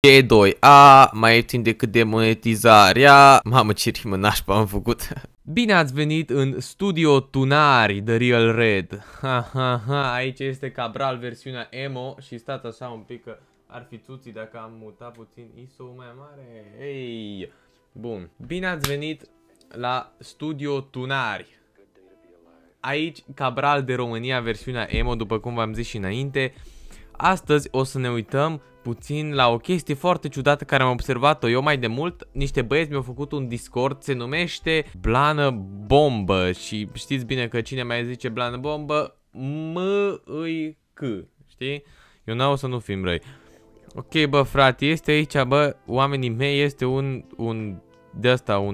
T2A, mai ieftin decât demonetizarea. Mamă, ce rimă nașpa am făcut. Bine ați venit în Studio Tunari, The Real Red. Aici este Cabral versiunea emo și stați așa un pic că ar fi tuții dacă am mutat puțin ISO-ul mai mare. Ei, bun. Bine ați venit la Studio Tunari. Aici Cabral de România versiunea emo, după cum v-am zis și înainte. Astăzi o să ne uităm puțin la o chestie foarte ciudată care am observat-o eu mai de mult. Niște băieți mi-au făcut un Discord, se numește Blană Bombă. Și știți bine că cine mai zice Blană Bombă, M-I-C, știi? Eu n-au să nu fim răi. Ok, bă, frate, este aici, bă, oamenii mei, este un de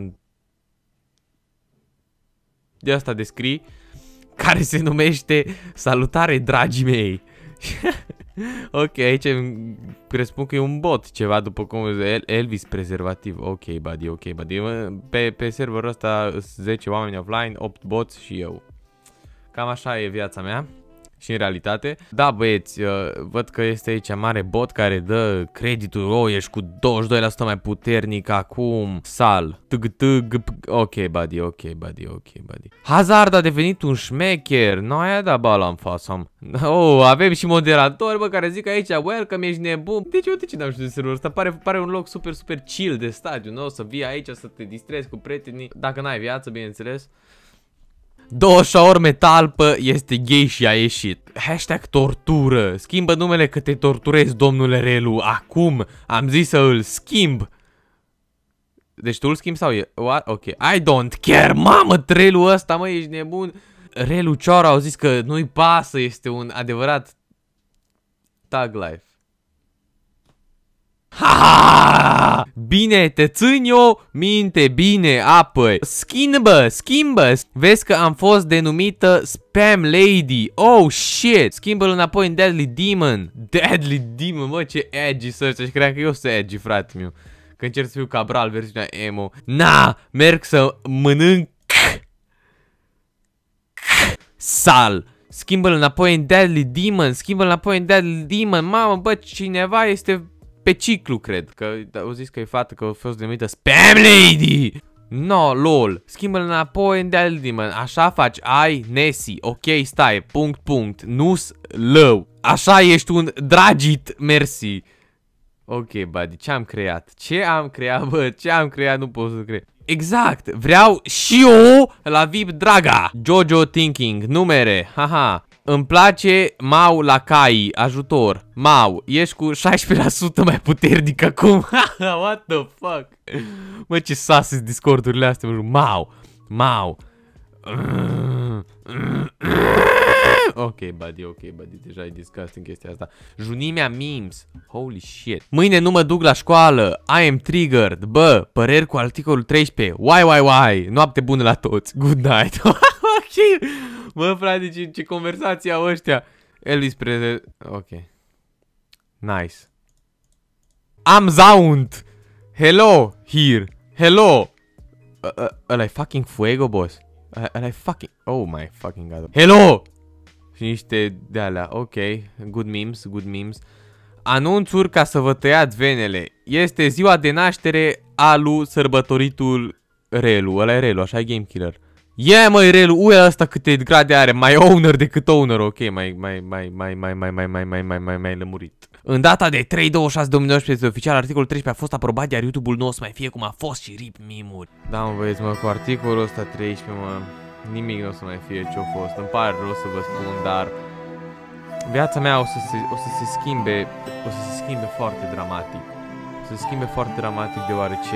asta de scrii, care se numește Salutare, dragii mei. Ok, aici presupun că e un bot, ceva după cum Elvis prezervativ. Ok, buddy, ok, buddy. Pe serverul ăsta 10 oameni offline, 8 boți și eu. Cam așa e viața mea. Și în realitate. Da, băieți, văd că este aici mare bot care dă creditul. Oh, ești cu 22% mai puternic acum. Sal. Ok, buddy, ok, buddy, ok, buddy. Hazard a devenit un șmecher. Noi aia da bala în față. Oh, avem și moderatori, bă, care zic aici, welcome, ești nebun. Deci eu de ce n-am știut de serverul ăsta? Pare un loc super, super chill de stadiu, nu? Să vii aici, să te distrezi cu prietenii. Dacă n-ai viață, bineînțeles. 2 șaorme talpă, este gay și a ieșit. Hashtag tortură. Schimbă numele că te torturezi, domnule Relu. Acum am zis să îl schimb. Deci tu îl schimbi sau e? What? Ok. I don't care. Mamă, Relu ăsta, mă, ești nebun. Relu Cioara au zis că nu-i pasă. Este un adevărat tag life. Ha! Bine, te țin eu minte, bine, apă. Schimbă. Vezi că am fost denumită Spam Lady. Oh, shit. Schimbă-l înapoi în Deadly Demon. Deadly Demon, mă, ce edgy să ăștia. Și credeam că eu sunt edgy, frate meu. Că încerc să fiu Cabral, versiunea emo. Na, merg să mănânc sal. Schimbă-l înapoi în Deadly Demon. Mamă, bă, cineva este pe ciclu, cred, că au zis că e fată, că a fost denumită Spam Lady. No, lol. Schimbă-l înapoi în Deadly Demon. Așa faci, ai Nessie. Ok, stai, punct. Nu-s lău. Așa ești un dragit, mersi. Ok, buddy, ce-am creat? Bă, ce-am creat? Nu pot să cred. Exact, vreau și eu la VIP Draga. Jojo Thinking, numere, haha. Îmi place Mau la cai, ajutor. Mau, ești cu 16% mai puternic acum. What the fuck? Mă, ce sase Discordurile astea, mă. Mau. Ok, buddy, deja e disgusting chestia asta. Junimea memes. Holy shit. Mâine nu mă duc la școală. I am triggered. Bă, păreri cu articolul 13. Why. Noapte bună la toți. Good night. Ok. Bă, frate, ce conversații au ăștia. Elvis prezent. Ok. Nice. Am sound. Hello, here. Hello. Ăla-i fucking fuego, boss. Ăla-i fucking... Oh my fucking god. Hello. Și niște de-alea. Ok. Good memes. Anunțuri ca să vă tăiați venele. Este ziua de naștere a lui sărbătoritul Relu. Ăla e Relu, așa e Game Killer. Yeah, măi, Relu, uia ăsta câte grade are. Mai owner decât owner. Ok, mai lămurit. În data de 3/26/2019, oficial, articolul 13 a fost aprobat, iar YouTube-ul nu o să mai fie cum a fost și rip mimuri. Da, mă, băieți, mă, cu articolul ăsta 13, mă, nimic nu o să mai fie ce-a fost. Îmi pare rău să vă spun, dar viața mea o să se schimbe foarte dramatic. O să se schimbe foarte dramatic, deoarece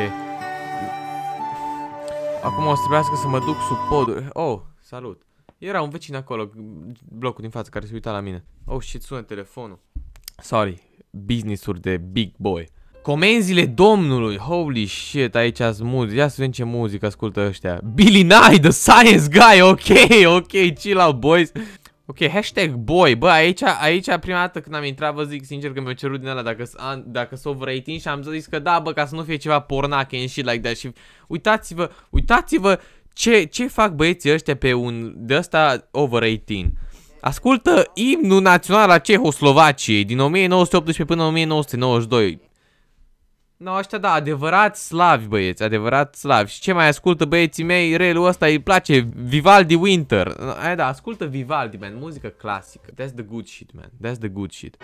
acum o să trebuiască să mă duc sub poduri. Oh, salut. Era un vecin acolo, blocul din față, care se uita la mine. Oh, shit, sună telefonul. Sorry, business-uri de big boy. Comenzile Domnului, holy shit, aici ați muzică. Ia să vedem ce muzică ascultă ăștia. Billy Nye, the science guy, ok, chill out, boys. Ok, hashtag boy, bă, aici prima dată când am intrat, vă zic sincer că mi-au cerut din ăla dacă s-o over-18 și am zis că da, bă, ca să nu fie ceva pornache and shit like that. Și uitați-vă ce fac băieții ăștia pe un de ăsta over-18. Ascultă imnul național al Cehoslovaciei din 1918 până în 1992. No, ăștia da, adevărat slavi, băieți, adevărat slavi. Și ce mai ascultă băieții mei, relul ăsta îi place Vivaldi Winter. Aia da, ascultă Vivaldi, man, muzică clasică. That's the good shit, man, that's the good shit.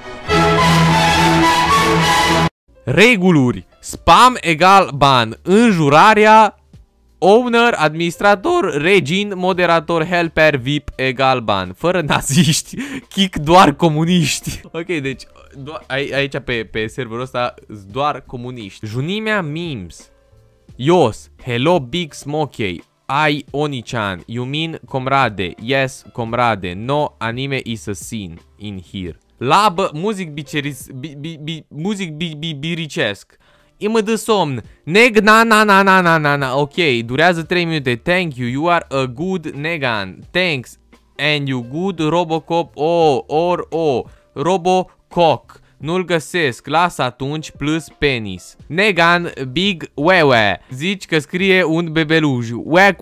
Reguluri. Spam egal ban. Înjurarea. Owner, administrator, regin, moderator, helper, VIP egal ban. Fără naziști, kick doar comuniști. Ok, deci aici pe serverul ăsta doar comuniști. Junimea memes. Ios, hello big smokey. Ai Onichan, you mean comrade? Yes, comrade. No anime is a scene in here. Labă, muzic biricesc. Mă dă somn. Neg na. Ok, durează 3 minute. Thank you, you are a good negan. Thanks. And you good Robocop. Robocock. Nu-l găsesc. Las atunci plus penis. Negan big wewe. Zici că scrie un bebeluș. Wack.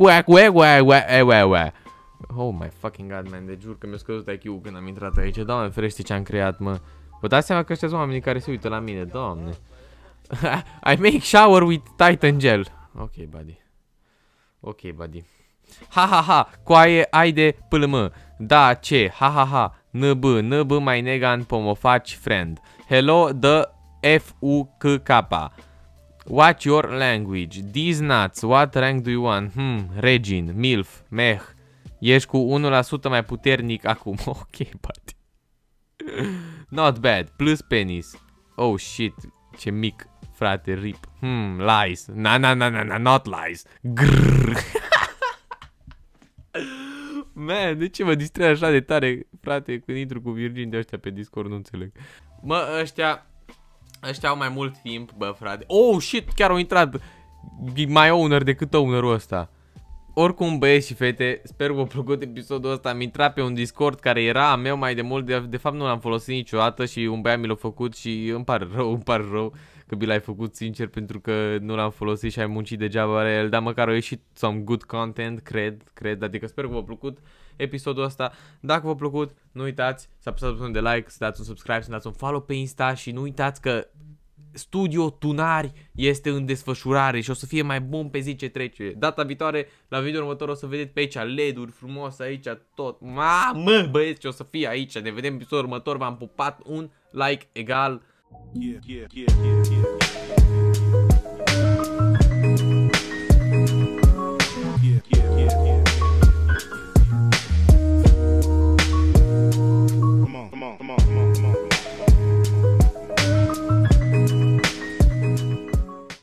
Oh my fucking god, man. De jur că mi-a scăzut IQ-ul când am intrat aici. Doamne ferește ce am creat, mă. Vă dați seama că ăștia sunt oamenii care se uită la mine, doamne. I make shower with Titan gel. Ok, buddy. Ok, buddy. Ha. Coaie, ai de plm. Da, ce? Ha. NB mai negan pomo faci friend. Hello, the FUKK. What's your language? These nuts. What rank do you want? Regin, MILF, meh. Ești cu 1% mai puternic acum. Ok, buddy. Not bad. Plus penis. Oh shit. Ce mic. Frate, rip. Lies. Na, not lies. Grrr. Man, de ce mă distrez așa de tare, frate, când intru cu virgini de ăștia pe Discord, nu înțeleg. Mă, ăștia au mai mult timp, bă, frate. Oh, shit, chiar au intrat mai owner decât ownerul ăsta. Oricum, băieți și fete, sper că v-a plăcut episodul ăsta. Am intrat pe un Discord care era a meu mai de mult. De fapt nu l-am folosit niciodată și un băiat mi l-a făcut și îmi pare rău că mi l-ai făcut, sincer, pentru că nu l-am folosit și ai muncit degeaba la el. Dar măcar a ieșit some good content, cred. Adică sper că v-a plăcut episodul ăsta. Dacă v-a plăcut, nu uitați să apăsați butonul de like, să dați un subscribe, să dați un follow pe Insta și nu uitați că Studio Tunari este în desfășurare și o să fie mai bun pe zi ce trece. Data viitoare, la video următor, o să vedeți pe aici LED-uri frumos, aici tot. Mamă, băieți, ce o să fie aici. Ne vedem episodul următor. V-am pupat, un like egal.